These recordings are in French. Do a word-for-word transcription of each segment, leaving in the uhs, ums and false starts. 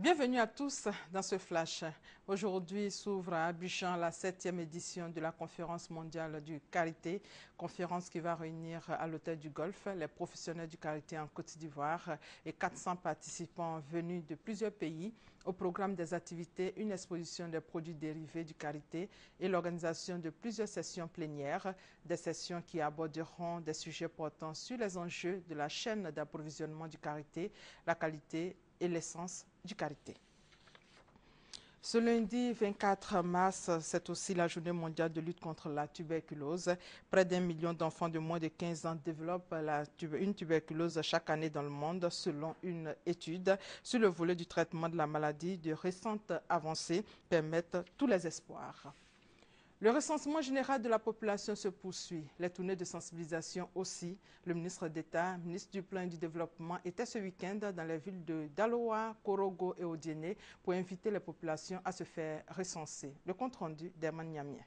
Bienvenue à tous dans ce flash. Aujourd'hui s'ouvre à Abidjan la septième édition de la conférence mondiale du Karité, conférence qui va réunir à l'hôtel du Golfe les professionnels du Karité en Côte d'Ivoire et quatre cents participants venus de plusieurs pays. Au programme des activités, une exposition des produits dérivés du Karité et l'organisation de plusieurs sessions plénières, des sessions qui aborderont des sujets portant sur les enjeux de la chaîne d'approvisionnement du Karité, la qualité et l'essence du Karité. Ce lundi vingt-quatre mars, c'est aussi la journée mondiale de lutte contre la tuberculose. Près d'un million d'enfants de moins de quinze ans développent la, une tuberculose chaque année dans le monde, selon une étude sur le volet du traitement de la maladie. De récentes avancées permettent tous les espoirs. Le recensement général de la population se poursuit. Les tournées de sensibilisation aussi. Le ministre d'État, ministre du Plan et du Développement, était ce week-end dans les villes de Daloa, Korogo et Odiéné pour inviter les populations à se faire recenser. Le compte-rendu d'Herman Niamien.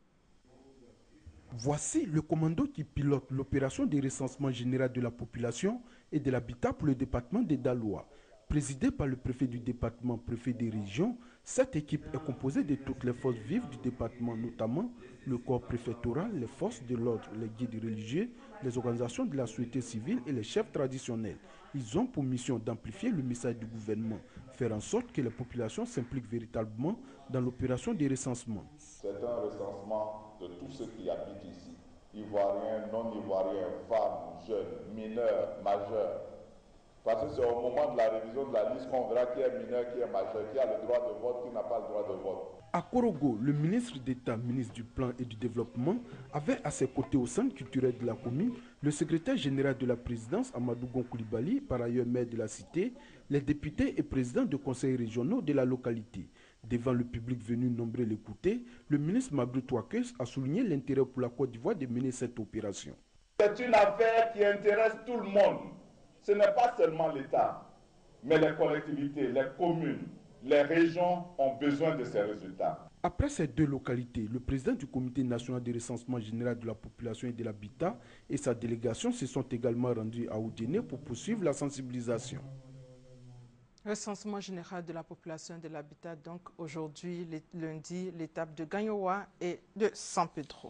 Voici le commando qui pilote l'opération de recensement général de la population et de l'habitat pour le département de Daloa. Présidée par le préfet du département, préfet des régions, cette équipe est composée de toutes les forces vives du département, notamment le corps préfectoral, les forces de l'ordre, les guides religieux, les organisations de la société civile et les chefs traditionnels. Ils ont pour mission d'amplifier le message du gouvernement, faire en sorte que les populations s'impliquent véritablement dans l'opération de recensement. C'est un recensement de tous ceux qui habitent ici, ivoiriens, non-ivoiriens, femmes, jeunes, mineurs, majeurs. Parce que c'est au moment de la révision de la liste qu'on verra qui est mineur, qui est majeur, qui a le droit de vote, qui n'a pas le droit de vote. À Korogo, le ministre d'État, ministre du Plan et du Développement, avait à ses côtés au centre culturel de la commune le secrétaire général de la présidence, Amadou Gon Coulibaly, par ailleurs maire de la cité, les députés et présidents de conseils régionaux de la localité. Devant le public venu nombreux l'écouter, le ministre Magret Ouakes a souligné l'intérêt pour la Côte d'Ivoire de mener cette opération. C'est une affaire qui intéresse tout le monde. Ce n'est pas seulement l'État, mais les collectivités, les communes, les régions ont besoin de ces résultats. Après ces deux localités, le président du comité national de recensement général de la population et de l'habitat et sa délégation se sont également rendus à Odiéné pour poursuivre la sensibilisation. Recensement général de la population et de l'habitat, donc aujourd'hui, lundi, l'étape de Gagnoa et de San Pedro.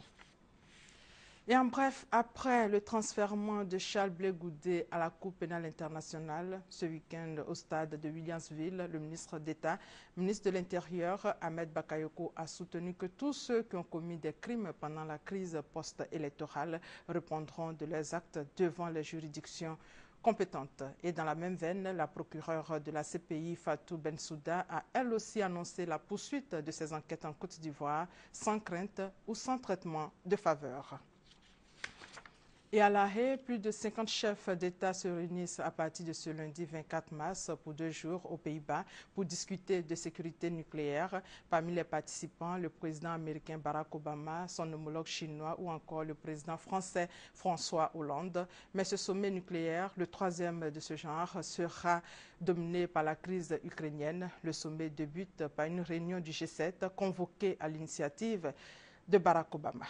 Et en bref, après le transfèrement de Charles Blé Goudé à la Cour pénale internationale, ce week-end au stade de Williamsville, le ministre d'État, ministre de l'Intérieur, Ahmed Bakayoko, a soutenu que tous ceux qui ont commis des crimes pendant la crise post-électorale répondront de leurs actes devant les juridictions compétentes. Et dans la même veine, la procureure de la C P I, Fatou Bensouda, a elle aussi annoncé la poursuite de ces enquêtes en Côte d'Ivoire sans crainte ou sans traitement de faveur. Et à La Haye, plus de cinquante chefs d'État se réunissent à partir de ce lundi vingt-quatre mars pour deux jours aux Pays-Bas pour discuter de sécurité nucléaire. Parmi les participants, le président américain Barack Obama, son homologue chinois ou encore le président français François Hollande. Mais ce sommet nucléaire, le troisième de ce genre, sera dominé par la crise ukrainienne. Le sommet débute par une réunion du G sept convoquée à l'initiative de Barack Obama.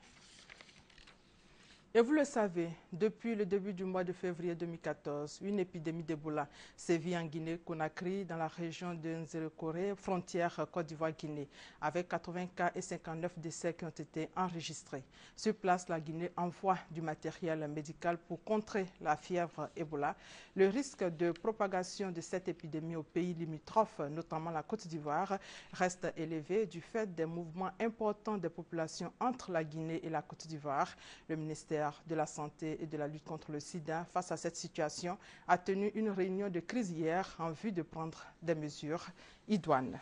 Et vous le savez, depuis le début du mois de février deux mille quatorze, une épidémie d'Ebola sévit en Guinée-Conakry, dans la région de Nzérékoré, frontière Côte d'Ivoire-Guinée, avec quatre-vingts cas et cinquante-neuf décès qui ont été enregistrés. Sur place, la Guinée envoie du matériel médical pour contrer la fièvre Ebola. Le risque de propagation de cette épidémie aux pays limitrophes, notamment la Côte d'Ivoire, reste élevé du fait des mouvements importants des populations entre la Guinée et la Côte d'Ivoire. Le ministère de la Santé et de la lutte contre le sida, face à cette situation, a tenu une réunion de crise hier en vue de prendre des mesures idoines.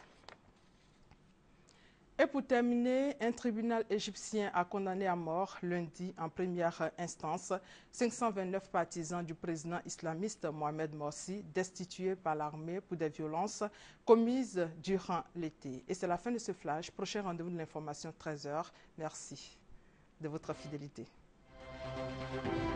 Et pour terminer, un tribunal égyptien a condamné à mort lundi en première instance cinq cent vingt-neuf partisans du président islamiste Mohamed Morsi destitués par l'armée pour des violences commises durant l'été. Et c'est la fin de ce flash. Prochain rendez-vous de l'information treize heures. Merci de votre fidélité. Thank you.